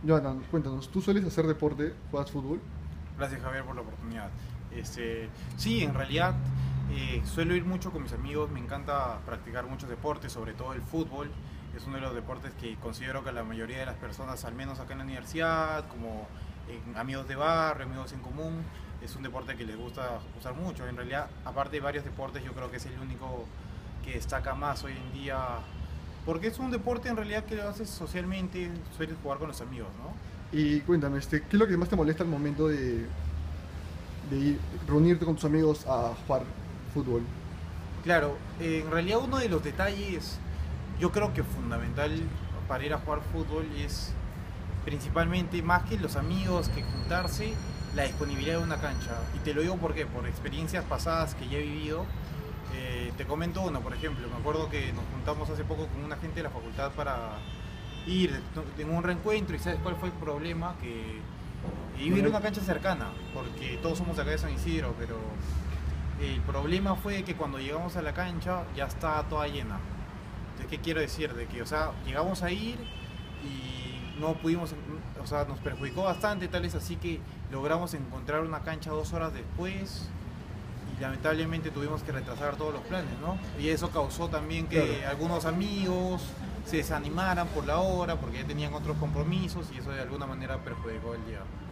Jonathan, cuéntanos, ¿tú sueles hacer deporte? ¿Juegas fútbol? Gracias Javier por la oportunidad. Sí, en realidad suelo ir mucho con mis amigos, me encanta practicar muchos deportes, sobre todo el fútbol. Es uno de los deportes que considero que la mayoría de las personas, al menos acá en la universidad, como amigos de barrio, amigos en común, es un deporte que les gusta usar mucho. En realidad, aparte de varios deportes, yo creo que es el único que destaca más hoy en día, porque es un deporte en realidad que lo haces socialmente, sueles jugar con los amigos, ¿no? Y cuéntame, ¿qué es lo que más te molesta al momento reunirte con tus amigos a jugar fútbol? Claro, en realidad uno de los detalles, yo creo que fundamental para ir a jugar fútbol es principalmente más que los amigos, que juntarse, la disponibilidad de una cancha. Y te lo digo porque por experiencias pasadas que ya he vivido, te comento uno, por ejemplo, me acuerdo que nos juntamos hace poco con una gente de la facultad para ir en un reencuentro y ¿sabes cuál fue el problema? Que iba a ir a Bueno, una cancha cercana, porque todos somos acá de San Isidro, pero el problema fue que cuando llegamos a la cancha ya estaba toda llena. Entonces, ¿qué quiero decir? De que, o sea, llegamos a ir y no pudimos, o sea, nos perjudicó bastante, tal es así que logramos encontrar una cancha 2 horas después y lamentablemente tuvimos que retrasar todos los planes, ¿no? Y eso causó también claro. que algunos amigos se desanimaran por la hora porque ya tenían otros compromisos y eso de alguna manera perjudicó el día.